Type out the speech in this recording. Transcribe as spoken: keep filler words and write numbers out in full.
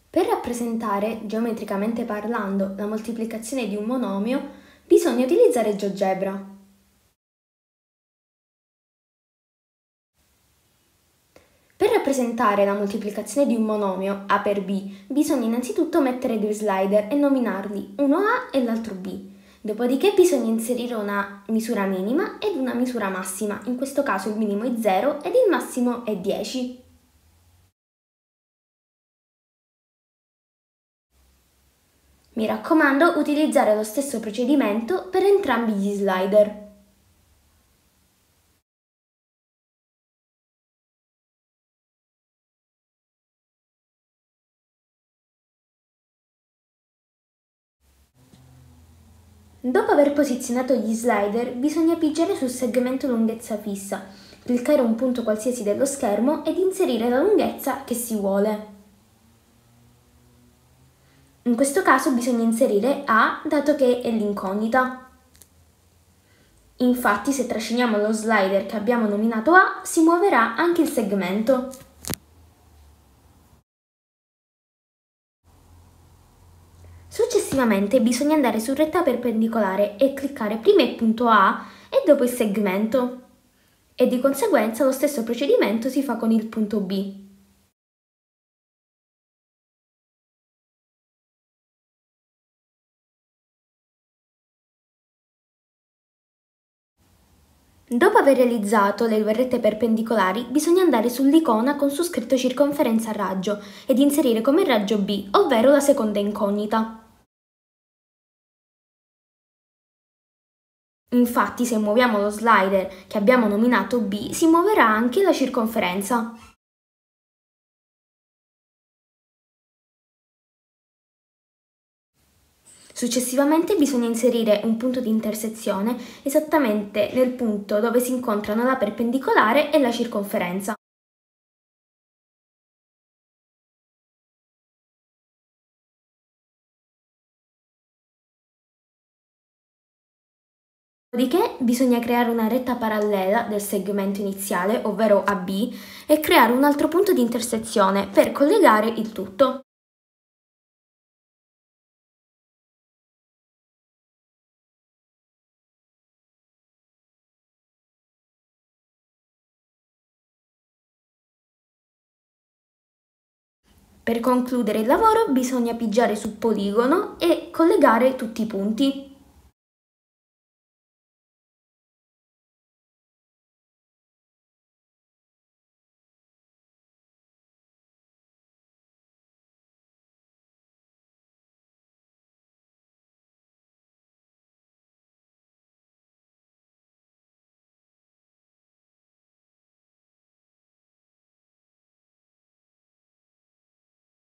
Per rappresentare, geometricamente parlando, la moltiplicazione di un monomio, bisogna utilizzare GeoGebra. Per rappresentare la moltiplicazione di un monomio A per B, bisogna innanzitutto mettere due slider e nominarli uno A e l'altro B. Dopodiché bisogna inserire una misura minima ed una misura massima, in questo caso il minimo è zero ed il massimo è dieci. Mi raccomando, utilizzare lo stesso procedimento per entrambi gli slider. Dopo aver posizionato gli slider, bisogna pigiare sul segmento lunghezza fissa, cliccare un punto qualsiasi dello schermo ed inserire la lunghezza che si vuole. In questo caso bisogna inserire A, dato che è l'incognita. Infatti, se trasciniamo lo slider che abbiamo nominato A, si muoverà anche il segmento. Successivamente bisogna andare su retta perpendicolare e cliccare prima il punto A e dopo il segmento. E di conseguenza lo stesso procedimento si fa con il punto B. Dopo aver realizzato le due rette perpendicolari, bisogna andare sull'icona con su scritto circonferenza a raggio ed inserire come raggio B, ovvero la seconda incognita. Infatti, se muoviamo lo slider che abbiamo nominato B, si muoverà anche la circonferenza. Successivamente bisogna inserire un punto di intersezione esattamente nel punto dove si incontrano la perpendicolare e la circonferenza. Dopodiché bisogna creare una retta parallela del segmento iniziale, ovvero A B, e creare un altro punto di intersezione per collegare il tutto. Per concludere il lavoro bisogna pigiare sul poligono e collegare tutti i punti.